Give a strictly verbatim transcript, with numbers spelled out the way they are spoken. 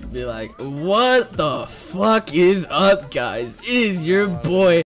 be like, what the fuck is up, guys? It is your boy